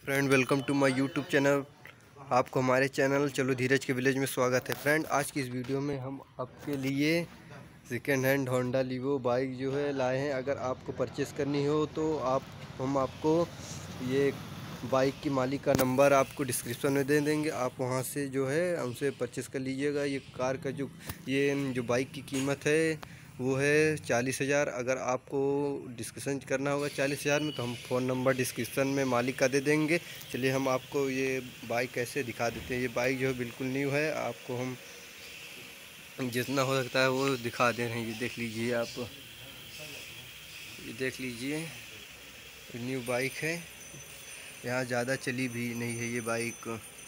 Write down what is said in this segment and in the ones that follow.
Friend, welcome to my YouTube channel. आपको हमारे channel चलो धीरज के विलेज में स्वागत है। फ्रेंड, आज की इस वीडियो में हम आपके लिए second hand Honda Livo bike जो है लाए हैं। अगर आपको परचेस करनी हो तो हम आपको ये बाइक की मालिक का नंबर आपको डिस्क्रिप्शन में दे देंगे। आप वहां से जो है हमसे परचेस कर लीजिएगा। ये कार का जो बाइक की कीमत है वो है 40,000। अगर आपको डिस्कशन करना होगा 40,000 में तो हम फ़ोन नंबर डिस्क्रिप्शन में मालिक का दे देंगे। चलिए हम आपको ये बाइक कैसे दिखा देते हैं। ये बाइक जो है बिल्कुल न्यू है, आपको हम जितना हो सकता है वो दिखा दे रहे हैं। ये देख लीजिए आप, ये देख लीजिए न्यू बाइक है। यहाँ ज़्यादा चली भी नहीं है ये बाइक,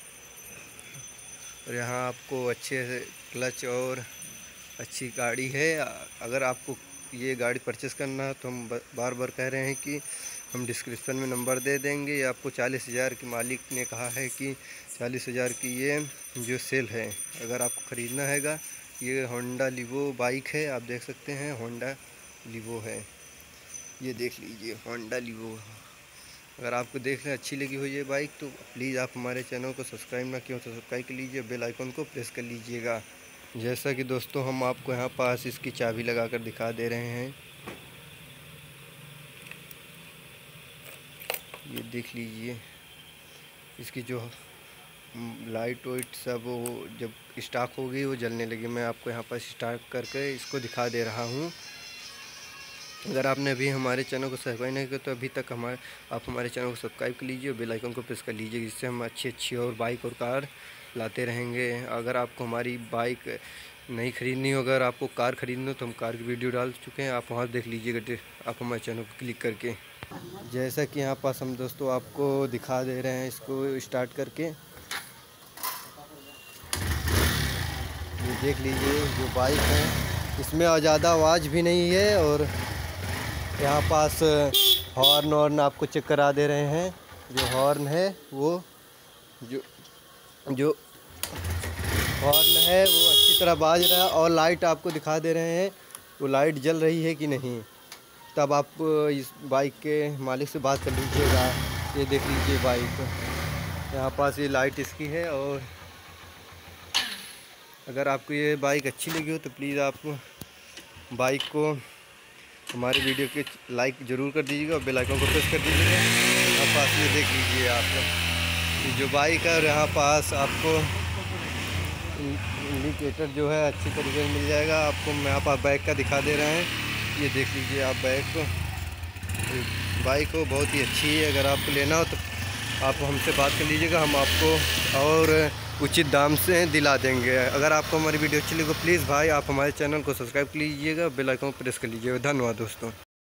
और यहाँ आपको अच्छे से क्लच और अच्छी गाड़ी है। अगर आपको ये गाड़ी परचेस करना है तो हम बार बार कह रहे हैं कि हम डिस्क्रिप्शन में नंबर दे देंगे। ये आपको 40,000 की मालिक ने कहा है कि 40,000 की ये जो सेल है। अगर आपको ख़रीदना हैगा, ये होंडा लीवो बाइक है, आप देख सकते हैं होंडा लीवो है। ये देख लीजिए होंडा लीवो। अगर आपको देखने अच्छी लगी हो ये बाइक तो प्लीज़ आप हमारे चैनल को सब्सक्राइब ना किया तो सब्सक्राइब कर लीजिए, बेल आइकन को प्रेस कर लीजिएगा। जैसा कि दोस्तों हम आपको यहाँ पास इसकी चाबी लगाकर दिखा दे रहे हैं। ये देख लीजिए इसकी जो लाइट वाइट सब वो जब स्टार्ट होगी वो जलने लगी। मैं आपको यहाँ पर स्टार्ट करके इसको दिखा दे रहा हूँ। अगर आपने अभी हमारे चैनल को सब्सक्राइब नहीं किया तो अभी तक आप हमारे चैनल को सब्सक्राइब कर लीजिए और बेल आइकन को प्रेस कर लीजिए, जिससे हम अच्छी और बाइक और कार लाते रहेंगे। अगर आपको हमारी बाइक नहीं ख़रीदनी हो, अगर आपको कार ख़रीदनी हो तो हम कार की वीडियो डाल चुके हैं, आप वहाँ देख लीजिएगा आप हमारे चैनल को क्लिक करके। जैसा कि यहाँ पास हम दोस्तों आपको दिखा दे रहे हैं इसको स्टार्ट करके। ये देख लीजिए जो बाइक है इसमें ज़्यादा आवाज़ भी नहीं है, और यहाँ पास हॉर्न आपको चेक करा दे रहे हैं। जो हॉर्न है वो जो हॉर्न है वो अच्छी तरह बाज रहा है, और लाइट आपको दिखा दे रहे हैं वो लाइट जल रही है कि नहीं। तब आप इस बाइक के मालिक से बात कर लीजिएगा। ये देख लीजिए बाइक, यहाँ पास ये लाइट इसकी है। और अगर आपको ये बाइक अच्छी लगी हो तो प्लीज़ आप बाइक को हमारे वीडियो के लाइक ज़रूर कर दीजिएगा और बेल आइकन को प्रेस कर दीजिएगा। यहाँ पास ये देख लीजिए आप ये जो बाइक है, और यहाँ पास आपको इंडिकेटर जो है अच्छी तरीके से मिल जाएगा आपको। मैं यहाँ पास बाइक का दिखा दे रहे हैं। ये देख लीजिए आप बाइक को बहुत ही अच्छी है। अगर आपको लेना हो तो आप हमसे बात कर लीजिएगा, हम आपको और उचित दाम से दिला देंगे। अगर आपको हमारी वीडियो अच्छी लगी तो प्लीज़ भाई आप हमारे चैनल को सब्सक्राइब कर लीजिएगा, बेल आइकन प्रेस कर लीजिएगा। धन्यवाद दोस्तों।